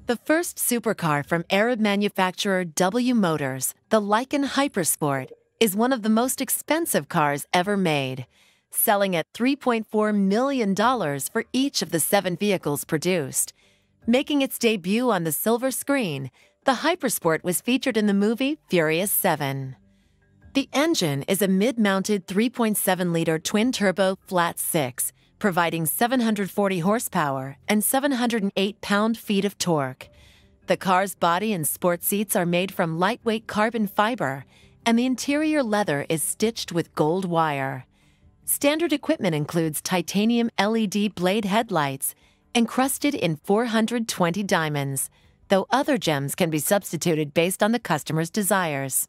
The first supercar from Arab manufacturer W Motors, the Lykan Hypersport, is one of the most expensive cars ever made, selling at $3.4 million for each of the 7 vehicles produced. Making its debut on the silver screen, the Hypersport was featured in the movie Furious 7. The engine is a mid-mounted 3.7-liter twin-turbo flat-six, providing 740 horsepower and 708 pound-feet of torque. The car's body and sport seats are made from lightweight carbon fiber, and the interior leather is stitched with gold wire. Standard equipment includes titanium LED blade headlights, encrusted in 420 diamonds, though other gems can be substituted based on the customer's desires.